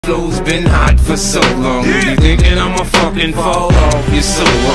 Flow's been hot for so long. You thinking I'ma fucking fall off? You're so